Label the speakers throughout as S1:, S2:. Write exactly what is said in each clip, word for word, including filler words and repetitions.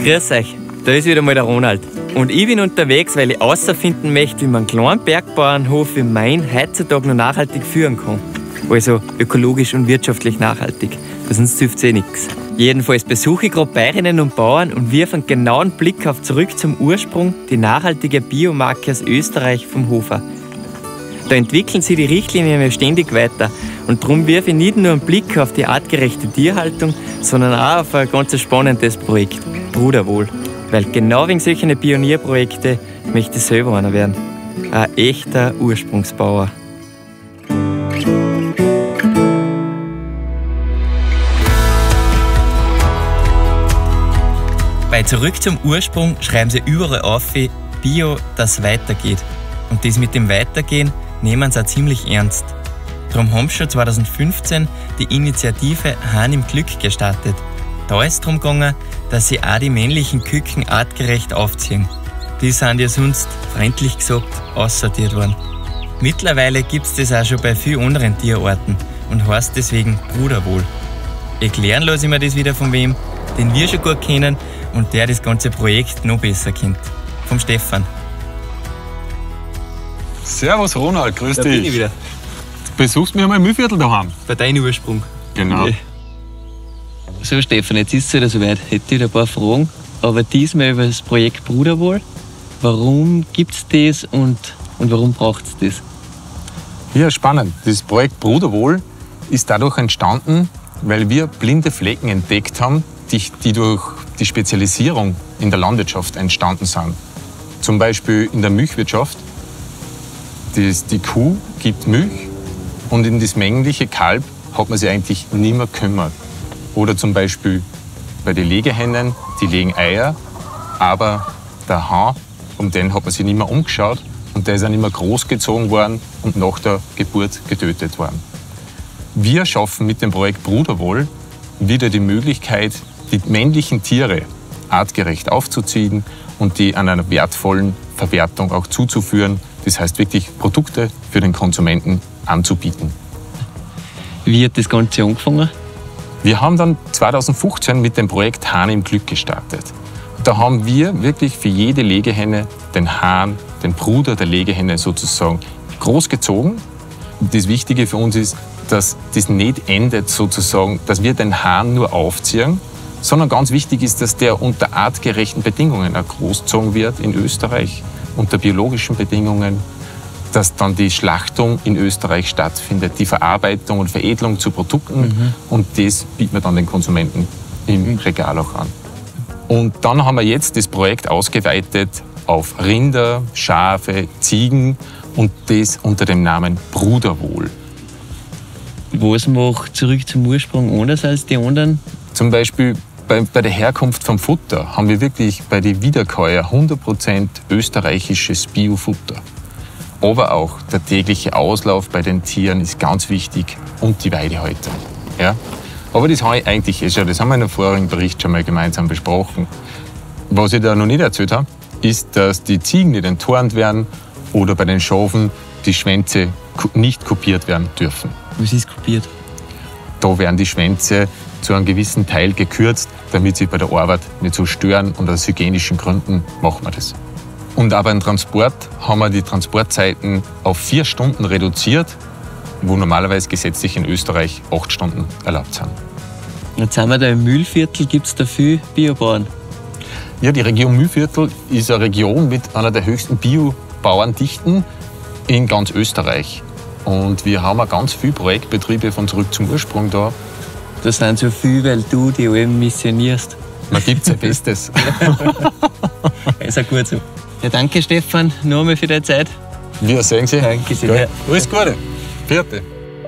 S1: Grüß euch, da ist wieder mal der Ronald. Und ich bin unterwegs, weil ich herausfinden möchte, wie man einen kleinen Bergbauernhof wie mein heutzutage noch nachhaltig führen kann. Also ökologisch und wirtschaftlich nachhaltig. Sonst hilft es eh nichts. Jedenfalls besuche ich gerade Bäuerinnen und Bauern und wirf einen genauen Blick auf Zurück zum Ursprung, die nachhaltige Biomarke aus Österreich vom Hofer. Da entwickeln sich die Richtlinien ja ständig weiter und darum wirf ich nicht nur einen Blick auf die artgerechte Tierhaltung, sondern auch auf ein ganz spannendes Projekt, Bruderwohl. Weil genau wegen solchen Pionierprojekte möchte ich selber einer werden. Ein echter Ursprungsbauer. Bei Zurück zum Ursprung schreiben sie überall auf, Bio, das weitergeht. Und das mit dem Weitergehen nehmen sie auch ziemlich ernst. Darum haben sie schon zweitausendfünfzehn die Initiative Hahn im Glück gestartet. Da ist es darum gegangen, dass sie auch die männlichen Küken artgerecht aufziehen. Die sind ja sonst, freundlich gesagt, aussortiert worden. Mittlerweile gibt es das auch schon bei vielen anderen Tierarten und heißt deswegen Bruderwohl. Erklären lasse ich mir das wieder von wem, den wir schon gut kennen und der das ganze Projekt noch besser kennt. Vom Stefan.
S2: Servus Ronald, grüß
S1: Da
S2: dich.
S1: bin ich wieder.
S2: Du besuchst mich einmal im Mühlviertel daheim.
S1: Bei deinem Ursprung.
S2: Genau.
S1: Nee. So Stefan, jetzt ist es wieder soweit. Hätte ich wieder ein paar Fragen, aber diesmal über das Projekt Bruderwohl. Warum gibt es das und, und warum braucht es das?
S2: Ja, spannend. Das Projekt Bruderwohl ist dadurch entstanden, weil wir blinde Flecken entdeckt haben, die, die durch die Spezialisierung in der Landwirtschaft entstanden sind. Zum Beispiel in der Milchwirtschaft. Das, die Kuh gibt Milch und in das männliche Kalb hat man sich eigentlich nie mehr gekümmert. Oder zum Beispiel bei den Legehennen, die legen Eier, aber der Hahn, um den hat man sich nicht mehr umgeschaut und der ist auch nicht mehr großgezogen worden und nach der Geburt getötet worden. Wir schaffen mit dem Projekt Bruderwohl wieder die Möglichkeit, die männlichen Tiere artgerecht aufzuziehen und die an einer wertvollen Verwertung auch zuzuführen. Das heißt wirklich Produkte für den Konsumenten anzubieten.
S1: Wie hat das Ganze angefangen?
S2: Wir haben dann zweitausendfünfzehn mit dem Projekt Hahn im Glück gestartet. Da haben wir wirklich für jede Legehenne den Hahn, den Bruder der Legehenne sozusagen großgezogen. Das Wichtige für uns ist, dass das nicht endet sozusagen, dass wir den Hahn nur aufziehen, sondern ganz wichtig ist, dass der unter artgerechten Bedingungen auch großgezogen wird in Österreich, unter biologischen Bedingungen, dass dann die Schlachtung in Österreich stattfindet, die Verarbeitung und Veredelung zu Produkten mhm. und das bieten wir dann den Konsumenten im Regal auch an. Und dann haben wir jetzt das Projekt ausgeweitet auf Rinder, Schafe, Ziegen und das unter dem Namen Bruderwohl.
S1: Was macht Zurück zum Ursprung anders als die anderen?
S2: Zum Beispiel bei, bei der Herkunft vom Futter haben wir wirklich bei den Wiederkäuer hundert Prozent österreichisches Biofutter. Aber auch der tägliche Auslauf bei den Tieren ist ganz wichtig und die Weidehaltung. Ja? Aber das habe ich eigentlich eh schon, das haben wir in einem vorigen Bericht schon mal gemeinsam besprochen. Was ich da noch nicht erzählt habe, ist, dass die Ziegen nicht enttornt werden oder bei den Schafen die Schwänze nicht kopiert werden dürfen.
S1: Was ist kopiert?
S2: Da werden die Schwänze zu einem gewissen Teil gekürzt, damit sie bei der Arbeit nicht so stören und aus hygienischen Gründen machen wir das. Und auch beim Transport haben wir die Transportzeiten auf vier Stunden reduziert, wo normalerweise gesetzlich in Österreich acht Stunden erlaubt sind.
S1: Jetzt sind wir da im Mühlviertel, gibt es da viele Biobauern?
S2: Ja, die Region Mühlviertel ist eine Region mit einer der höchsten Biobauerndichten in ganz Österreich. Und wir haben auch ganz viele Projektbetriebe von Zurück zum Ursprung da.
S1: Das sind so viele, weil du die Alben missionierst.
S2: Man gibt sein Bestes.
S1: Ist auch gut so. Ja, danke Stefan, noch einmal für deine Zeit.
S2: Wir sehen Sie.
S1: Danke sehr.
S2: Ja. Alles Gute. Vierte.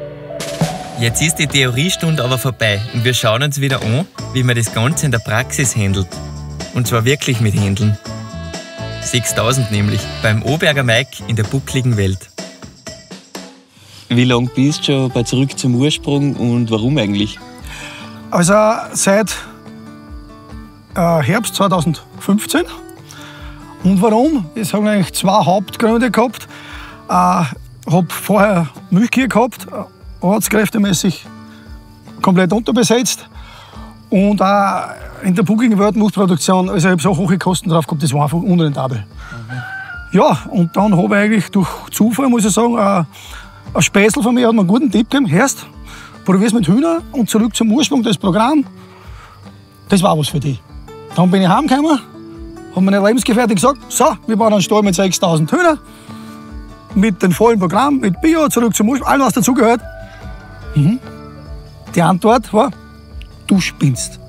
S1: Jetzt ist die Theoriestunde aber vorbei und wir schauen uns wieder an, wie man das Ganze in der Praxis handelt. Und zwar wirklich mit Händeln. sechstausend nämlich, beim Oberger Mike in der buckligen Welt. Wie lange bist du schon bei Zurück zum Ursprung und warum eigentlich?
S3: Also seit äh, Herbst zweitausendfünfzehn. Und warum? Es haben eigentlich zwei Hauptgründe gehabt. Ich äh, habe vorher Milchkühe gehabt, ortskräftemäßig komplett unterbesetzt. Und auch in der bugigen Welt-Milchproduktion, also ich habe so hohe Kosten drauf gehabt, das war einfach unrentabel. Mhm. Ja, und dann habe ich eigentlich durch Zufall, muss ich sagen, ein, ein Späßl von mir hat mir einen guten Tipp gegeben. Hörst, probier's mit Hühnern und zurück zum Ursprung, das Programm, das war was für dich. Dann bin ich heimgekommen, habe meine Lebensgefährtin gesagt, so, wir bauen einen Stall mit sechstausend Hühnern, mit dem vollen Programm, mit Bio, zurück zum Ursprung, alles was dazugehört. Mhm. Die Antwort war, du spinnst.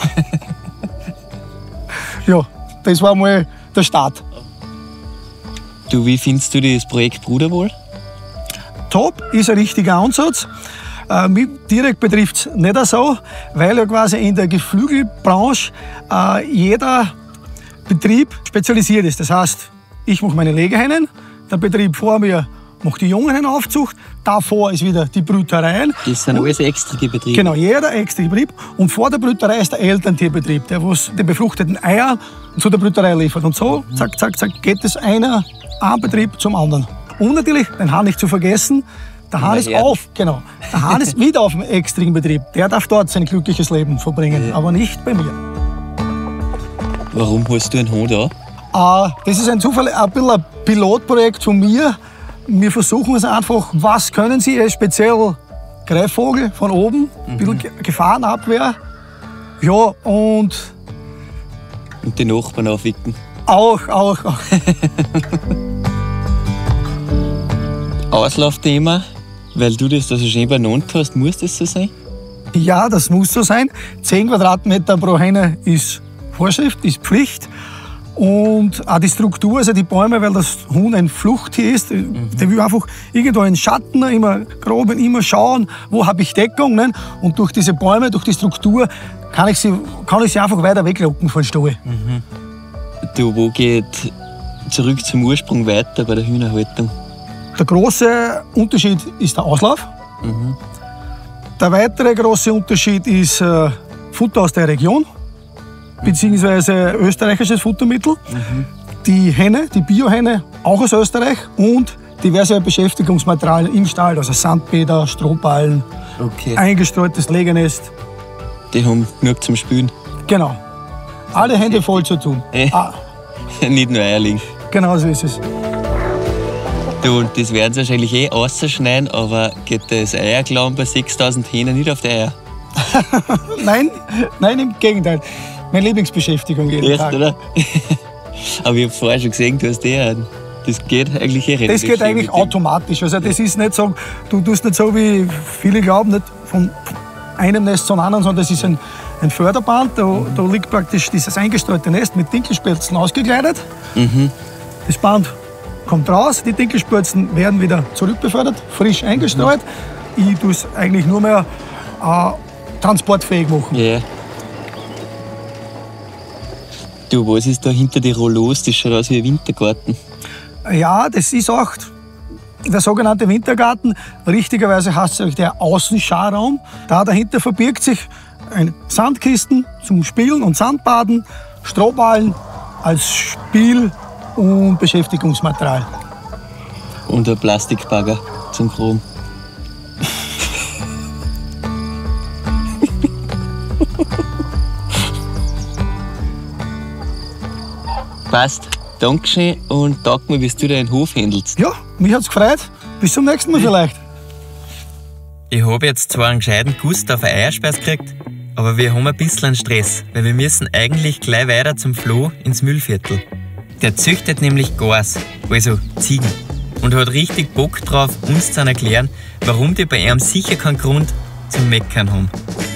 S3: Ja, das war mal der Start.
S1: Du, wie findest du das Projekt Bruderwohl?
S3: Top, ist ein richtiger Ansatz. Äh, mich direkt betrifft es nicht so, weil ja quasi in der Geflügelbranche äh, jeder Betrieb spezialisiert ist. Das heißt, ich mache meine Legehennen, der Betrieb vor mir macht die Jungenhenaufzucht, davor ist wieder die Brütereien.
S1: Das sind alles extra Betriebe.
S3: Genau, jeder extra Betrieb. Und vor der Brüterei ist der Elterntierbetrieb, der was die befruchteten Eier zu der Brüterei liefert. Und so, zack, zack, zack, geht es einer ein Betrieb zum anderen. Und natürlich, den Hahn nicht zu vergessen, der Hahn ist auf, genau. Der Hahn ist wieder auf dem extrigen Betrieb. Der darf dort sein glückliches Leben verbringen, ja. Aber nicht bei mir.
S1: Warum hast du einen Hahn da?
S3: Uh, das ist ein Zufall, ein bisschen ein Pilotprojekt von mir. Wir versuchen es einfach, was können Sie, speziell Greifvogel von oben, ein bisschen mhm. Gefahrenabwehr. Ja, und...
S1: Und die Nachbarn aufwecken.
S3: Auch, auch, auch.
S1: Auslaufthema, weil du das da so schön benannt hast, muss das so sein?
S3: Ja, das muss so sein. zehn Quadratmeter pro Henne ist Vorschrift, ist Pflicht. Und auch die Struktur, also die Bäume, weil das Huhn ein Fluchttier ist, mhm. der will einfach irgendwo einen Schatten, immer groben, immer schauen, wo habe ich Deckung. Ne? Und durch diese Bäume, durch die Struktur, kann ich sie, kann ich sie einfach weiter weglocken von Stall.
S1: Mhm. Du, wo geht zurück zum Ursprung weiter bei der Hühnerhaltung?
S3: Der große Unterschied ist der Auslauf. Mhm. Der weitere große Unterschied ist äh, Futter aus der Region, beziehungsweise österreichisches Futtermittel. Mhm. Die Henne, die Biohenne, auch aus Österreich und diverse Beschäftigungsmaterialien im Stall, also Sandbäder, Strohballen, okay. Eingestreutes Legenest.
S1: Die haben genug zum Spülen.
S3: Genau. Alle Hände voll zu tun.
S1: Äh, ah. Nicht nur Eierling.
S3: Genau so ist es.
S1: Du, und das werden sie wahrscheinlich eh ausschneiden, aber geht das Eierklauen bei sechstausend Hähnen nicht auf die Eier?
S3: Nein, nein, im Gegenteil. Meine Lieblingsbeschäftigung jeden
S1: Echt,
S3: Tag.
S1: Oder? Aber ich habe vorher schon gesehen, du hast eh das geht eigentlich eh relativ.
S3: Das geht eigentlich automatisch. Also das ist nicht so, du tust nicht so, wie viele glauben, nicht von einem Nest zum anderen, sondern das ist ein, ein Förderband. Da, mhm. da liegt praktisch dieses eingestreute Nest mit Dinkelspelzen ausgekleidet. Mhm. Das Band kommt raus, die Dinkelspelzen werden wieder zurückbefördert, frisch eingestreut. Mhm. Ich tue es eigentlich nur mehr äh, transportfähig machen.
S1: Yeah. Du, was ist da hinter die Rollos? Das schaut aus wie ein Wintergarten.
S3: Ja, das ist auch der sogenannte Wintergarten. Richtigerweise heißt es der Außenscharraum. Da dahinter verbirgt sich eine Sandkisten zum Spielen und Sandbaden, Strohballen als Spiel- und Beschäftigungsmaterial.
S1: Und ein Plastikbagger zum Chrom. Passt. Dankeschön und danke mir, wie du deinen Hof handelst.
S3: Ja, mich hat's gefreut. Bis zum nächsten Mal vielleicht.
S1: Ich habe jetzt zwar einen gescheiten Gust auf eine Eierspeise gekriegt, aber wir haben ein bisschen Stress, weil wir müssen eigentlich gleich weiter zum Flo ins Müllviertel. Der züchtet nämlich Gars, also Ziegen, und hat richtig Bock drauf, uns zu erklären, warum die bei ihm sicher keinen Grund zum Meckern haben.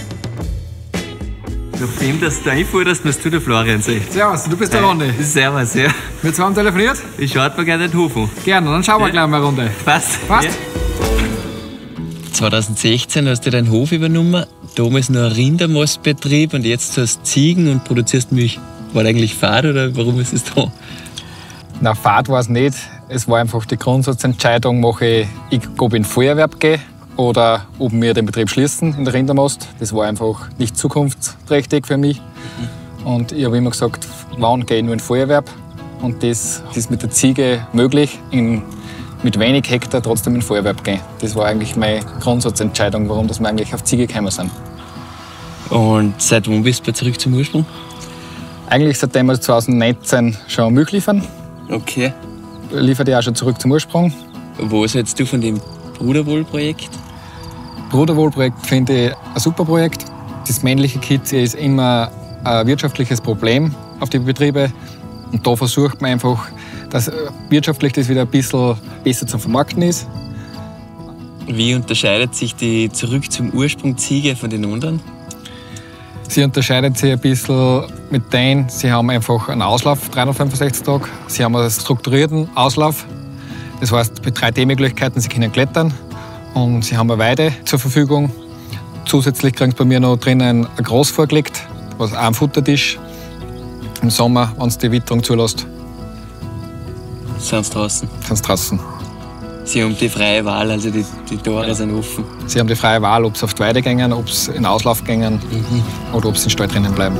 S1: Nachdem dass du einforderst, musst du der Florian sein.
S4: Servus, du bist der Ronny.
S1: Servus, ja.
S4: Wir zwei haben telefoniert?
S1: Ich schaue mir gerne den Hof an.
S4: Gerne, dann schauen wir ja. gleich mal eine Runde.
S1: Passt.
S4: Passt. Ja.
S1: zwanzig sechzehn hast du deinen Hof übernommen, damals noch ein Rindermastbetrieb und jetzt hast du Ziegen und produzierst Milch. War das eigentlich Fahrt oder warum ist es da?
S4: Na, Fahrt war es nicht. Es war einfach die Grundsatzentscheidung, mache ich, ich ob ich in den Feuerwerb gehe oder ob wir den Betrieb schließen in der Rindermast. Das war einfach nicht zukunftsträchtig für mich. Mhm. Und ich habe immer gesagt, wann gehe ich nur in den Feuerwerb? Und das ist mit der Ziege möglich, in, mit wenig Hektar trotzdem in den Feuerwerb gehen. Das war eigentlich meine Grundsatzentscheidung, warum wir eigentlich auf Ziege gekommen sind.
S1: Und seit wann bist du zurück zum Ursprung?
S4: Eigentlich seitdem wir zwanzig neunzehn schon Milch liefern.
S1: Okay.
S4: Liefert ich auch schon zurück zum Ursprung.
S1: Was hältst du von dem Bruderwohl-Projekt?
S4: Bruderwohl-Projekt finde ich ein super Projekt. Das männliche Kitze ist immer ein wirtschaftliches Problem auf die Betriebe. Und da versucht man einfach, dass wirtschaftlich das wieder ein bisschen besser zu vermarkten ist.
S1: Wie unterscheidet sich die Zurück zum Ursprung Ziege von den anderen?
S4: Sie unterscheidet sich ein bisschen mit denen, sie haben einfach einen Auslauf, dreihundertfünfundsechzig Tage. Sie haben einen strukturierten Auslauf. Das heißt, mit drei D-Möglichkeiten, sie können klettern und sie haben eine Weide zur Verfügung. Zusätzlich kriegen sie bei mir noch drinnen ein Gras vorgelegt, was auch ein Futtertisch. Im Sommer, wenn es die Witterung zulässt.
S1: Sind sie draußen?
S4: Sind sie draußen.
S1: Sie haben die freie Wahl, also die, die Tore ja. sind offen.
S4: Sie haben die freie Wahl, ob sie auf die Weide gehen, ob sie in den Auslauf gehen mhm. oder ob sie im Stall drinnen bleiben.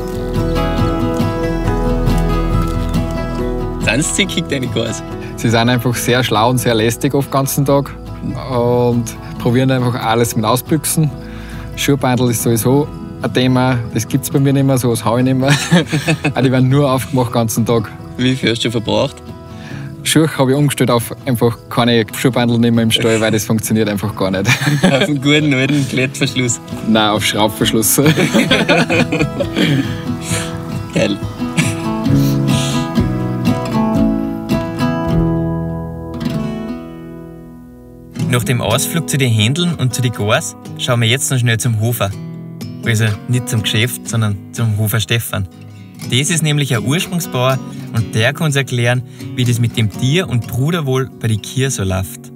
S1: Sind sie zickig, deine Gase?
S4: Sie sind einfach sehr schlau und sehr lästig oft den ganzen Tag und probieren einfach alles mit Ausbüchsen. Schuhbandel ist sowieso ein Thema, das gibt es bei mir nicht mehr, so was habe ich nicht mehr. Die werden nur aufgemacht den ganzen Tag.
S1: Wie viel hast du verbraucht?
S4: Schuhe habe ich umgestellt auf einfach keine Schuhbandel nicht mehr im Stall, weil das funktioniert einfach gar nicht.
S1: Auf einen guten alten Klettverschluss?
S4: Nein, auf Schraubverschluss.
S1: Geil. Nach dem Ausflug zu den Händeln und zu den Gars schauen wir jetzt noch schnell zum Hofer. Also nicht zum Geschäft, sondern zum Hofer Stefan. Das ist nämlich ein Ursprungsbauer und der kann uns erklären, wie das mit dem Tier- und Bruderwohl bei den Kühen so läuft.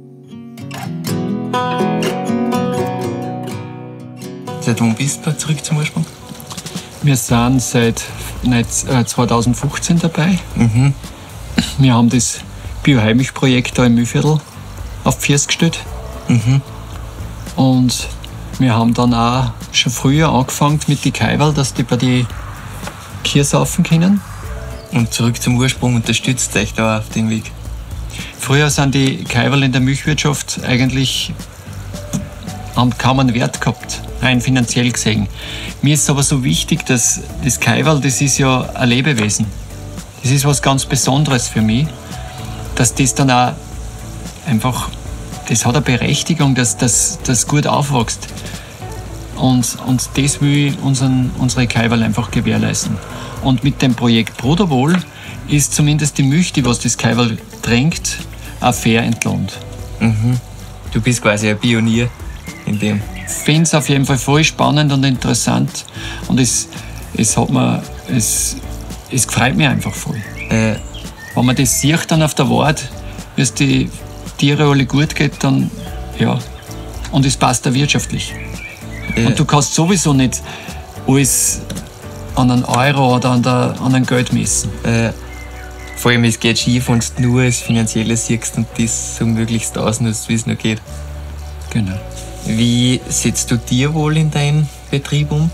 S1: Seit wann bist du zurück zum Ursprung?
S5: Wir sind seit zweitausendfünfzehn dabei. Mhm. Wir haben das Bioheimisch-Projekt da im Mühlviertel auf die Füße gestellt. Mhm. Und wir haben dann auch schon früher angefangen mit den Kaiwal, dass die bei den Kühe saufen können.
S1: Und zurück zum Ursprung unterstützt euch da auf den Weg?
S5: Früher sind die Kaiwal in der Milchwirtschaft eigentlich, haben kaum einen Wert gehabt, rein finanziell gesehen. Mir ist aber so wichtig, dass das Kaiwal, das ist ja ein Lebewesen. Das ist was ganz Besonderes für mich, dass das dann auch einfach, das hat eine Berechtigung, dass das dass gut aufwächst. Und, und das will unseren, unsere Kaiwal einfach gewährleisten. Und mit dem Projekt Bruderwohl ist zumindest die Milch, die was das Kaiwal trinkt, auch fair entlohnt.
S1: Mhm. Du bist quasi ein Pionier in dem.
S5: Ich finde es auf jeden Fall voll spannend und interessant. Und es, es, hat mir, es, es freut mich einfach voll. Äh. Wenn man das sieht dann auf der Wart, wie es die Tiere alle gut geht, dann ja. Und es passt auch wirtschaftlich. Äh. Und du kannst sowieso nicht alles an einen Euro oder an, der, an ein Geld messen.
S1: Äh. Vor allem, es geht schief, wenn du nur das Finanzielle siehst und das so möglichst ausnutzt, wie es nur geht.
S5: Genau.
S1: Wie setzt du Tierwohl in deinen Betrieb um?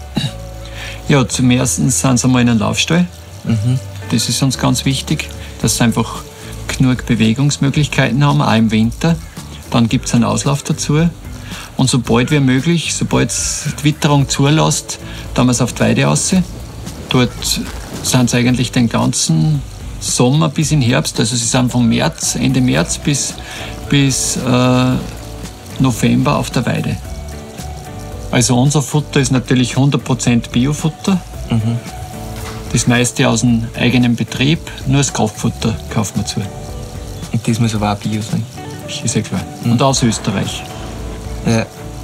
S5: Ja, zum Ersten sind sie einmal in einem Laufstall.
S1: Mhm.
S5: Das ist uns ganz wichtig, dass sie einfach genug Bewegungsmöglichkeiten haben, auch im Winter. Dann gibt es einen Auslauf dazu. Und sobald wie möglich, sobald die Witterung zulässt, dann wir es auf die Weide raus. Dort sind sie eigentlich den ganzen Sommer bis in Herbst, also sie sind von März, Ende März bis, bis äh, November auf der Weide. Also unser Futter ist natürlich hundert Prozent Biofutter. Mhm. Das meiste aus dem eigenen Betrieb, nur das Kraftfutter kaufen wir zu.
S1: Und das muss aber auch Bio sein?
S5: Ist ja klar. Mhm. Und aus Österreich.
S1: Ja.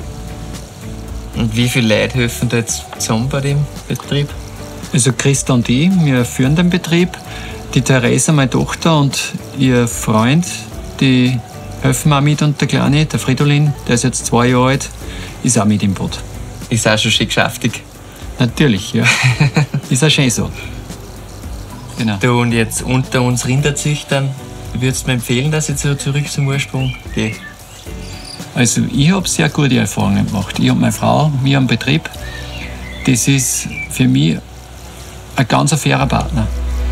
S1: Und wie viele Leute helfen da jetzt zusammen bei dem Betrieb?
S5: Also Christa und ich, wir führen den Betrieb. Die Theresa, meine Tochter, und ihr Freund, die helfen auch mit. Und der Kleine, der Fridolin, der ist jetzt zwei Jahre alt, ist auch mit im Boot.
S1: Ist auch schon schön geschäftig.
S5: Natürlich, ja. Ist auch schön so. Genau.
S1: Du, und jetzt unter uns Rinderzüchtern, würdest du mir empfehlen, dass ich zurück zum Ursprung gehe?
S5: Also ich habe sehr gute Erfahrungen gemacht. Ich und meine Frau, wir am Betrieb. Das ist für mich ein ganz fairer Partner.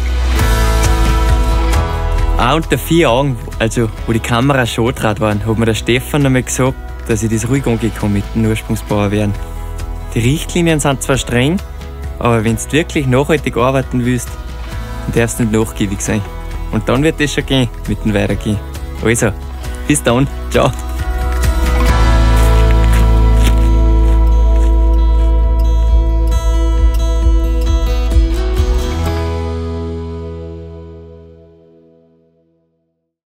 S1: Auch unter vier Augen, also wo die Kamera schon dran waren, hat mir der Stefan einmal gesagt, dass ich das ruhig angehen kann mit dem Ursprungsbauer werden. Die Richtlinien sind zwar streng, aber wenn du wirklich nachhaltig arbeiten willst, dann darfst du nicht nachgiebig sein. Und dann wird das schon gehen mit dem Weitergehen. Also, bis dann. Ciao.